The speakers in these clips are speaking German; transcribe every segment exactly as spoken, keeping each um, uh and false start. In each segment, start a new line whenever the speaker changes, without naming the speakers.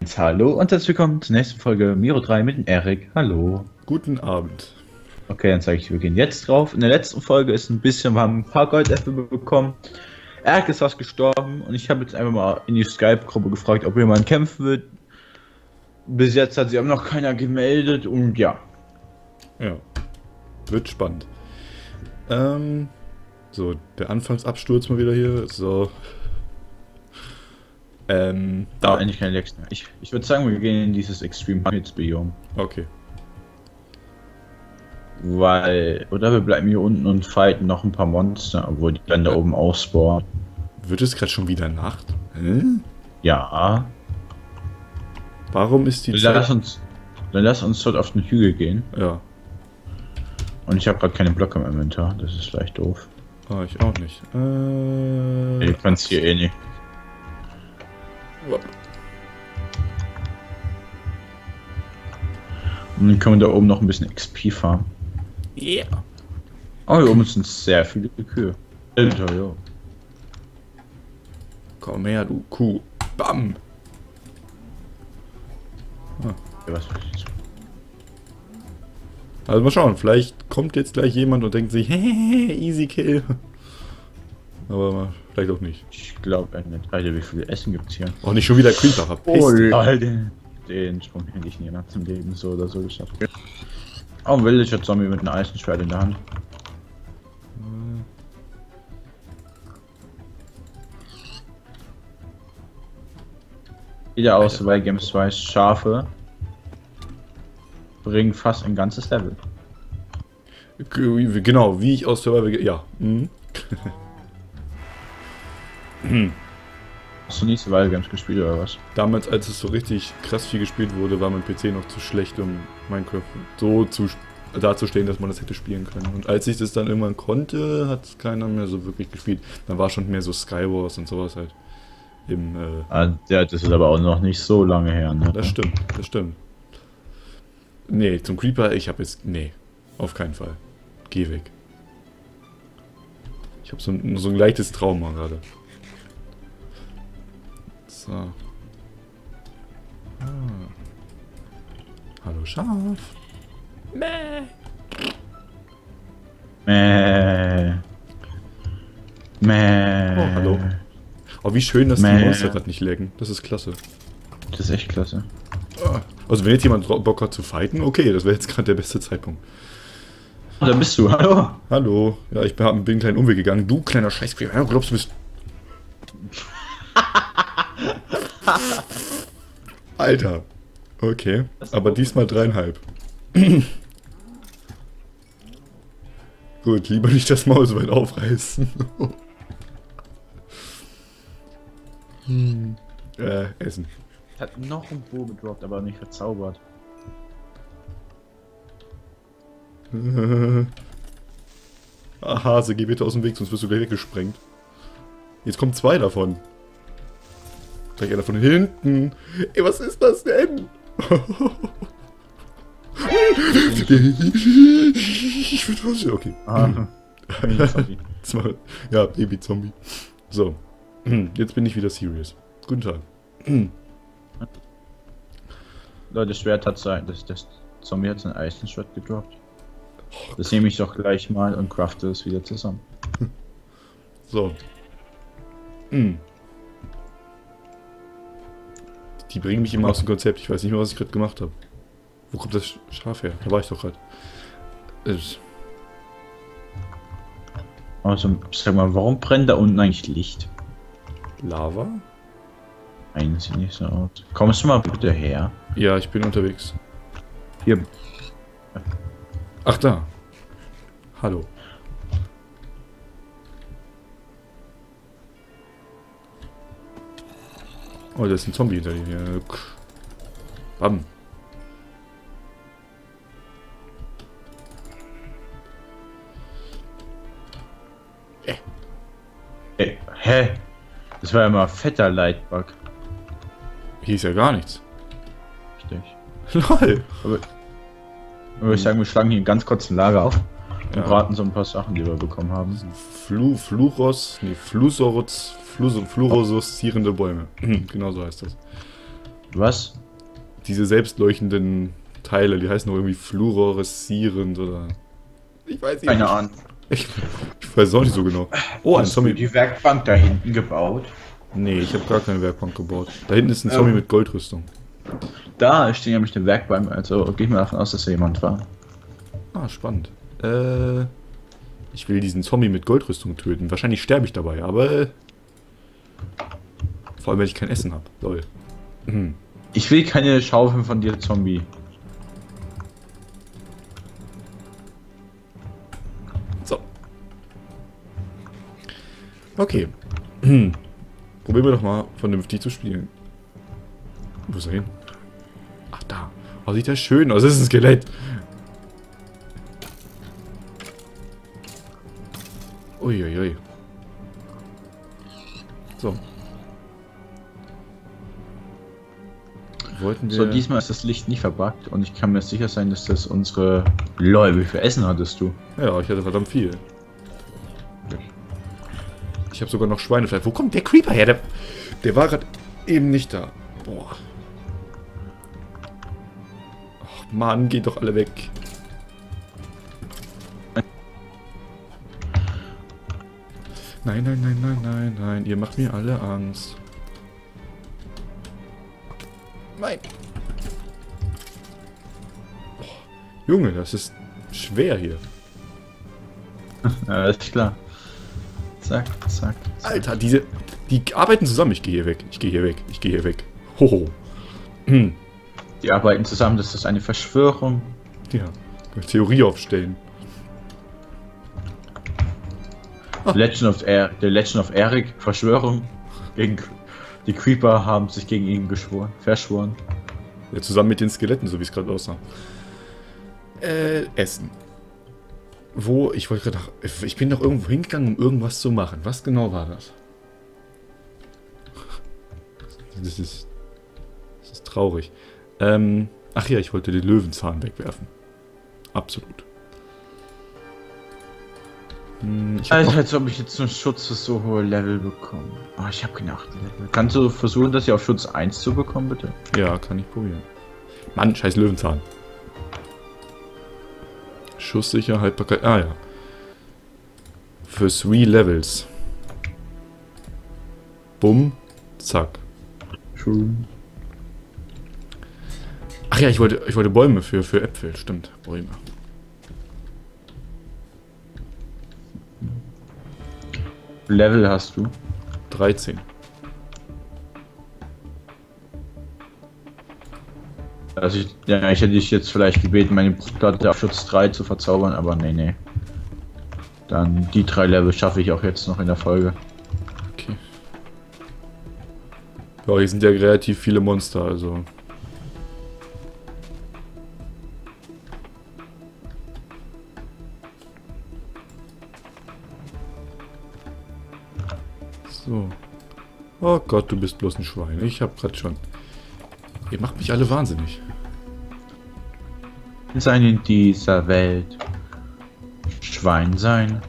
Hallo und herzlich willkommen zur nächsten Folge Miro drei mit dem Erik. Hallo.
Guten Abend.
Okay, dann zeige ich, wir gehen jetzt drauf. In der letzten Folge ist ein bisschen, wir haben ein paar Goldäpfel bekommen. Erik ist fast gestorben und ich habe jetzt einfach mal in die Skype-Gruppe gefragt, ob jemand kämpfen wird. Bis jetzt hat sich aber noch keiner gemeldet und ja.
Ja, wird spannend. Ähm, so, der Anfangsabsturz mal wieder hier. So. Ähm,
Da
da.
endlich keine Lecks mehr. Ich, ich würde sagen, wir gehen in dieses Extreme Hits Biom.
Okay.
Weil, oder wir bleiben hier unten und fighten noch ein paar Monster, obwohl die dann da oben ausspawnen.
Wird es gerade schon wieder Nacht? Hä?
Ja.
Warum ist die
Dann
Zeit...
lass uns, dann lass uns dort auf den Hügel gehen.
Ja.
Und ich habe gerade keine Blöcke im Inventar, das ist leicht doof.
Ah, ich auch nicht. Äh...
Du kannst hier eh nicht. Und dann können wir da oben noch ein bisschen X P farmen.
Yeah.
Oh, hier oben sind sehr viele Kühe. Alter, ja.
Komm her, du Kuh. Bam.
Ja, was will ich jetzt?
Also mal schauen, vielleicht kommt jetzt gleich jemand und denkt sich, hehehe, easy kill. Aber mal, vielleicht auch nicht.
Ich glaube nicht. Alter, wie viel Essen gibt's hier?
Auch nicht schon wieder Creeper verpisst.
Oh, den, den Sprung hätte ich nie nach dem Leben so oder so geschafft. Oh, ein Villager Zombie mit einem Eisenschwert in der Hand. Wieder aus bei Games weiß, Schafe bringen fast ein ganzes Level.
G- Genau, wie ich aus Survival... ge- Ja. Mhm.
Hast du nie Survival Games gespielt oder was?
Damals, als es so richtig krass viel gespielt wurde, war mein P C noch zu schlecht, um Minecraft so zu sp- dazustehen, dass man das hätte spielen können. Und als ich das dann irgendwann konnte, hat es keiner mehr so wirklich gespielt. Dann war schon mehr so Skywars und sowas halt. Im, äh,
Ah, ja, das ist aber auch noch nicht so lange her, ne?
das stimmt, das stimmt. Nee, zum Creeper, ich habe jetzt... Nee, auf keinen Fall. Geh weg. Ich habe so ein, so ein leichtes Trauma gerade. So. Ah. Hallo Schaf. Mäh.
Mäh. Mäh.
Oh, hallo. Oh, wie schön, dass
Mäh.
die Monster gerade nicht laggen. Das ist klasse.
Das ist echt klasse.
Ah. Also wenn jetzt jemand Bock hat zu fighten, okay, das wäre jetzt gerade der beste Zeitpunkt.
Oh, da bist du, hallo.
Hallo. Ja, ich bin bin einen kleinen Umweg gegangen. Du kleiner Scheißcreeper. Ja, du glaubst, du bist... Alter. Okay. Aber diesmal dreieinhalb. Gut, lieber nicht das Maul so weit aufreißen. hm. Äh, essen.
Hat noch ein Bo gedroppt, aber nicht verzaubert.
Ah, Hase, geh bitte aus dem Weg, sonst wirst du gleich weggesprengt. Jetzt kommen zwei davon. Gleich einer von hinten. Ey, was ist das denn? Ich würde was. Okay.
Ah,
Zwei- Ja, Baby-Zombie. So. Jetzt bin ich wieder serious. Guten Tag.
Leute, das Schwert hat sein, das, das Zombie hat sein Eisenschwert gedroppt. Das nehme ich doch gleich mal und crafte es wieder zusammen.
So. Hm. Die bringen mich immer aus dem Konzept. Ich weiß nicht mehr, was ich gerade gemacht habe. Wo kommt das Schaf her? Da war ich doch gerade.
Also, sag mal, warum brennt da unten eigentlich Licht?
Lava?
Nein, sieht nicht so aus. Kommst du mal bitte her?
Ja, ich bin unterwegs.
Hier.
Ach, da. Hallo. Oh, da ist ein Zombie hinter dir. Bam.
Äh. Ey, hä? Das war ja mal fetter Lightbug.
Hier ist ja gar nichts.
Richtig.
Lol.
Aber, aber ich sagen, wir schlagen hier ganz kurz ein Lager auf und
Ja.
braten so ein paar Sachen, die wir bekommen haben.
Flu, Fluros, nee, Flusorotz, Flus, fluorosuszierende Bäume. Genau so heißt das.
Was?
Diese selbstleuchtenden Teile, die heißen doch irgendwie fluoreszierend oder... Ich weiß nicht.
Keine Ahnung.
Ich, ich weiß auch nicht so genau. Oh, ein
Hast du
Zombie.
die Werkbank da hinten gebaut?
Nee, ich habe gar keine Werkbank gebaut. Da hinten ist ein Zombie
Ähm.
mit Goldrüstung.
Da steht nämlich eine Werkbank, also gehe ich mal davon aus, dass da jemand war.
Ah, spannend. Äh, ich will diesen Zombie mit Goldrüstung töten. Wahrscheinlich sterbe ich dabei, aber... Äh, vor allem, wenn ich kein Essen habe. Lol. Hm.
Ich will keine Schaufel von dir, Zombie.
So. Okay. Hm. Probieren wir doch mal vernünftig zu spielen. Wo ist er hin? Ach, da. Oh, sieht das schön aus. Das ist ein Skelett. Uiuiui. So. Wollten wir...
So, diesmal ist das Licht nicht verbuggt und ich kann mir sicher sein, dass das unsere... Lol, wie viel Essen hattest du?
Ja, ich hatte verdammt viel. Ich habe sogar noch Schweinefleisch. Wo kommt der Creeper her? Der, der war gerade eben nicht da. Boah. Ach Mann, geht doch alle weg. Nein, nein, nein, nein, nein, nein. Ihr macht mir alle Angst. Nein. Oh, Junge, das ist schwer hier.
Ja, ist klar. Zack, zack, zack.
Alter, diese... Die arbeiten zusammen. Ich gehe hier weg. Ich gehe hier weg. Ich gehe hier weg. Hoho. Hm.
Die arbeiten zusammen, das ist eine Verschwörung.
Ja. Theorie aufstellen. Ah.
Legend of er der Legend of Eric, Verschwörung. Gegen die Creeper haben sich gegen ihn geschworen, verschworen.
Ja, zusammen mit den Skeletten, so wie es gerade aussah. Äh, Essen. Wo? Ich wollte gerade nach... Ich bin doch irgendwo hingegangen, um irgendwas zu machen. Was genau war das? Das ist... Das ist traurig. Ähm... Ach ja, ich wollte den Löwenzahn wegwerfen. Absolut. Hm, ich hab
Also,
noch-
als ob ich jetzt einen Schutz für so hohe Level bekomme. Oh, ich habe keine acht Level. Kannst du versuchen, das hier auf Schutz eins zu bekommen, bitte?
Ja, kann ich probieren. Mann, scheiß Löwenzahn. Schusssicher, Haltbarkeit... Ah ja. Für three Levels. Bumm. Zack.
Schön.
Ach ja, ich wollte, ich wollte Bäume für, für Äpfel. Stimmt, Bäume.
Level hast du?
dreizehn.
Also ich, ja, ich hätte dich jetzt vielleicht gebeten, meine Brustplatte auf Schutz drei zu verzaubern, aber nee, nee. Dann die drei Level schaffe ich auch jetzt noch in der Folge.
Okay. Ja, hier sind ja relativ viele Monster, also... So. Oh Gott, du bist bloß ein Schwein. Ich hab grad schon... Ihr macht mich alle wahnsinnig.
Sein in dieser Welt. Schwein sein.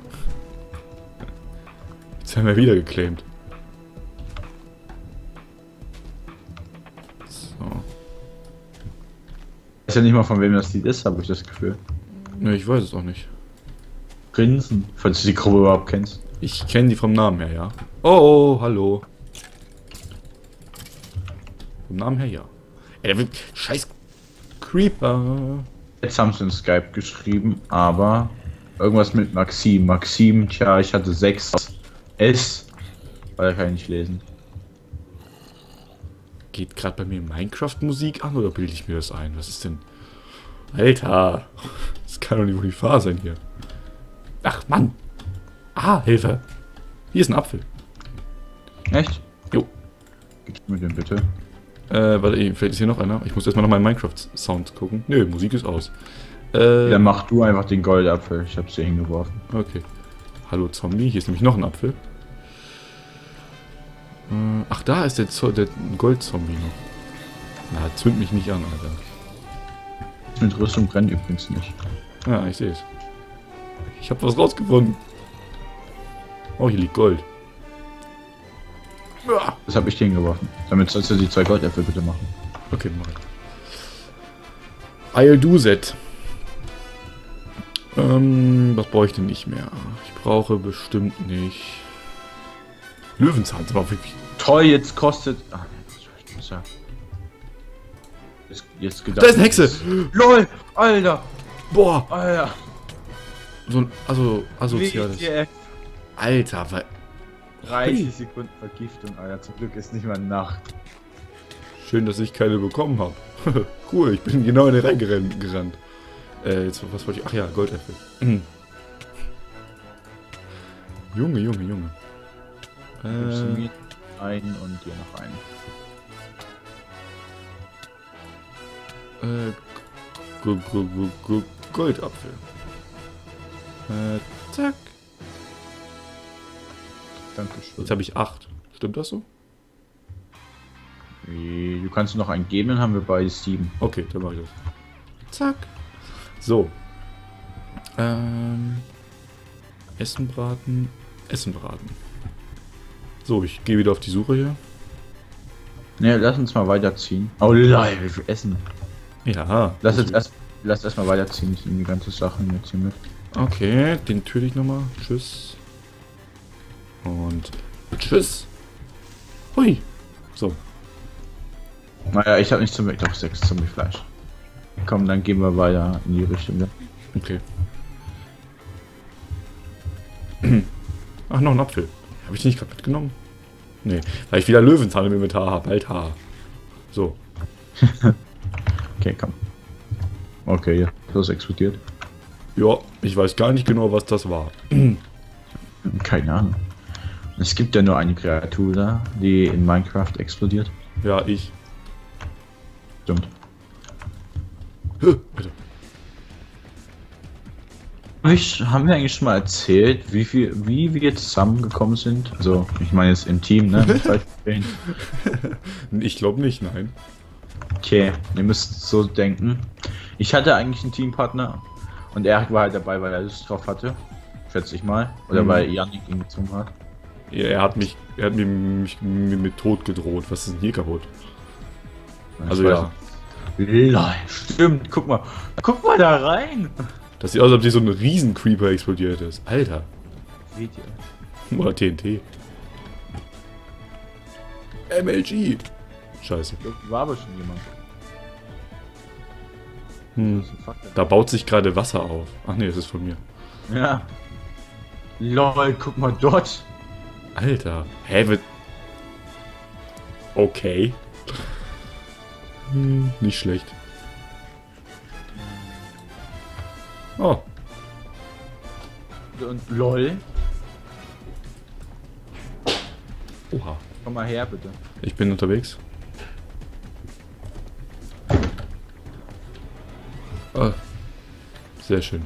Jetzt haben wir wieder geclaimt. So.
Ich weiß ja nicht mal, von wem das Lied ist, habe ich das Gefühl.
Ne, ich weiß es auch nicht.
Grinsen, falls du die Gruppe überhaupt kennst.
Ich kenne die vom Namen her, ja. Oh, oh, hallo. Vom Namen her, ja. Ey, der wird... Scheiß Creeper.
Jetzt haben sie in Skype geschrieben, aber irgendwas mit Maxim. Maxim, tja, ich hatte sechs S, weil er kann ich nicht lesen.
Geht gerade bei mir Minecraft-Musik an oder bilde ich mir das ein? Was ist denn... Alter. Das kann doch nicht wohl die Gefahr sein hier. Ach, Mann. Ah, Hilfe. Hier ist ein Apfel.
Echt?
Jo.
Gib mir den bitte.
Äh, warte, ey, vielleicht ist hier noch einer. Ich muss erstmal noch meinen Minecraft-Sound gucken. Nö, Musik ist aus. Äh,
Dann mach du einfach den Goldapfel. Ich hab's dir hingeworfen.
okay. Hallo Zombie, hier ist nämlich noch ein Apfel. Äh, ach, da ist der, Zo der Gold-Zombie noch. Na, zünd mich nicht an, Alter.
Das mit Rüstung brennt übrigens nicht.
Ja, ich sehe es. Ich habe was rausgefunden. Oh, hier liegt Gold. Ja.
Das habe ich dir hingeworfen. Damit sollst du die zwei Goldäpfel bitte machen.
Okay, mach ich. I'll do that. Ähm, was brauche ich denn nicht mehr? Ich brauche bestimmt nicht... Löwenzahn, aber wirklich...
Toll, jetzt kostet... Ah, jetzt, ist ja... Jetzt, jetzt gedacht...
Da ist eine Hexe!
LOL! Alter!
Boah!
Alter!
So ein... Also... asoziales... Alter, weil...
dreißig Sekunden Vergiftung, Alter. Zum Glück ist nicht mal Nacht.
Schön, dass ich keine bekommen habe. Cool, ich bin genau in den reingerannt. gerannt. Äh, jetzt, was wollte ich... Ach ja, Goldäpfel. Mhm. Junge, Junge, Junge. Äh...
Einen und dir noch einen.
Äh... G -g -g -g Goldapfel. Äh, zack.
Dankeschön.
Jetzt habe ich acht. Stimmt das so?
Du kannst noch einen geben, dann haben wir beide sieben.
Okay, dann mache ich das. Zack. So. Ähm. Essen braten. Essen braten. So, ich gehe wieder auf die Suche hier.
Ne, lass uns mal weiterziehen. Oh lei, wie viel Essen.
Ja.
Lass jetzt erst, lass erst mal weiterziehen. Ich nehme die ganze Sachen jetzt hier mit.
Okay, den töte ich nochmal. Tschüss. Und tschüss. Hui. So.
Naja, ich habe nicht Zombie, doch sechs Zombie-Fleisch. Komm, dann gehen wir weiter in die Richtung. Ja?
Okay. Ach, noch ein Apfel. Habe ich nicht gerade mitgenommen? Nee, weil ich wieder Löwenzahn im Inventar habe. Alter. So.
Okay, komm. Okay, ja, das explodiert.
Ja, ich weiß gar nicht genau, was das war.
Keine Ahnung. Es gibt ja nur eine Kreatur da, die in Minecraft explodiert.
Ja, ich.
Stimmt.
Huh, bitte.
Ich, haben wir eigentlich schon mal erzählt, wie viel, wie wir zusammengekommen sind? Also, ich meine jetzt im Team, ne?
Ich glaube nicht, nein.
Okay, ihr müsst so denken. Ich hatte eigentlich einen Teampartner und er war halt dabei, weil er Lust drauf hatte. Schätze ich mal. Oder mhm. weil Yannick ihn gezwungen hat.
Ja, er hat mich, er hat mir, mich, mir mit Tod gedroht. Was ist denn hier kaputt?
Ich
also ja.
Lol, stimmt, guck mal. Guck mal da rein.
Das sieht aus, als ob sich so ein Riesen-Creeper explodiert ist. Alter.
Seht ihr?
Oder T N T. M L G. Scheiße.
War aber schon jemand.
Hm. Da baut sich gerade Wasser auf. Ach nee, das ist von mir.
Ja. Lol, guck mal dort.
Alter. Hä, wird... Okay. Hm, nicht schlecht. Oh.
Und lol.
Oha.
Komm mal her, bitte.
Ich bin unterwegs. Oh. Sehr schön.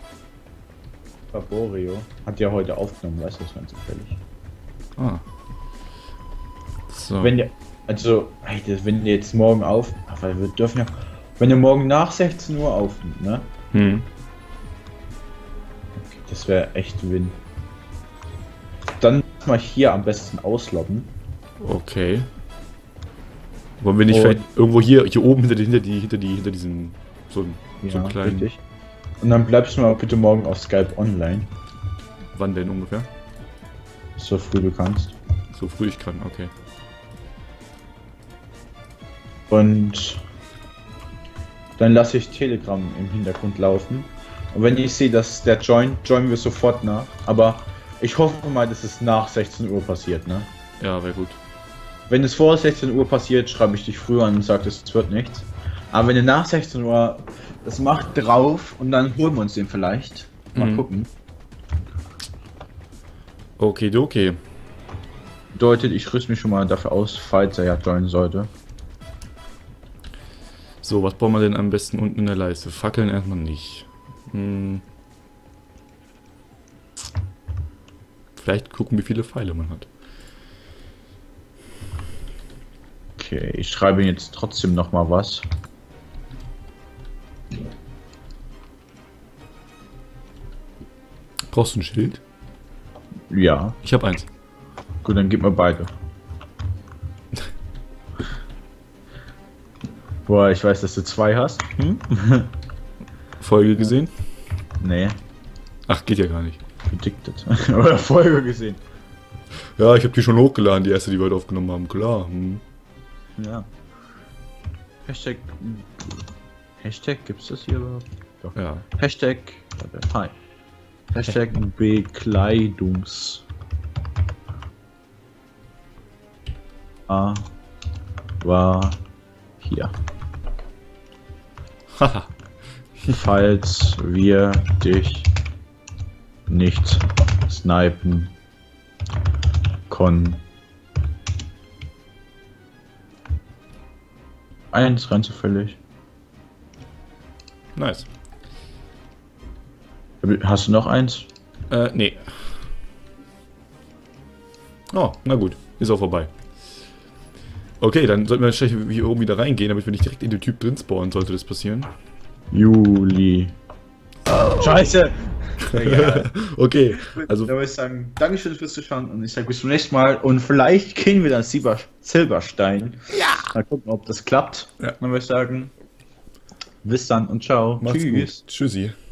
Faborio hat ja heute aufgenommen, weißt du, das ganz zufällig.
Ah. So.
Wenn ihr, also, wenn ihr jetzt morgen auf, weil wir dürfen ja, wenn ihr morgen nach sechzehn Uhr aufnimmt, ne?
Hm.
Okay, das wäre echt Win. Dann mal hier am besten ausloggen.
Okay. Wollen wir nicht vielleicht irgendwo hier, hier oben hinter die, hinter die, hinter die, hinter diesen, so, ja, so einen kleinen...
Richtig. Und dann bleibst du mal bitte morgen auf Skype online.
Wann denn ungefähr?
So früh du kannst.
So früh ich kann, okay.
Und dann lasse ich Telegram im Hintergrund laufen. Und wenn ich sehe, dass der joint, joinen wir sofort nach. Aber ich hoffe mal, dass es nach sechzehn Uhr passiert, ne?
Ja, wäre gut.
Wenn es vor sechzehn Uhr passiert, schreibe ich dich früher an und sage, es wird nichts. Aber wenn ihr nach sechzehn Uhr das macht, drauf und dann holen wir uns den vielleicht. Mal mhm. gucken.
Okay, okay.
Bedeutet, ich rüste mich schon mal dafür aus, falls er ja joinen sollte.
So, was brauchen wir denn am besten unten in der Leiste? Fackeln erstmal nicht. Hm. Vielleicht gucken, wie viele Pfeile man hat.
Okay, ich schreibe jetzt trotzdem noch mal was.
Brauchst du ein Schild?
Ja.
Ich habe eins.
Gut, dann gib mir beide. Boah, ich weiß, dass du zwei hast. Hm?
Folge gesehen?
Nee,
Ach, geht ja gar nicht.
predicted. Oder Folge gesehen.
Ja, ich habe die schon hochgeladen, die erste, die wir heute aufgenommen haben. Klar. Hm.
Ja. Hashtag. Hashtag, gibt's das hier überhaupt? Doch.
Ja.
Hashtag. Warte, hi. Hashtag Bekleidungs. Ah. War hier.
Haha.
Falls wir dich nicht snipen können. Eins rein zufällig.
Nice.
Hast du noch eins?
Äh, nee. Oh, na gut. Ist auch vorbei. Okay, dann sollten wir wahrscheinlich hier oben wieder reingehen, damit wir nicht direkt in den Typ drin spawnen, sollte das passieren.
Juli. Scheiße! Egal.
Okay, also
Da würde ich sagen, Dankeschön fürs Zuschauen und ich sage bis zum nächsten Mal und vielleicht kriegen wir dann Silber Silberstein. Ja! Mal gucken, ob das klappt.
Ja.
Dann würde ich sagen, bis dann und ciao.
macht's
Tschüss.
gut. Tschüssi.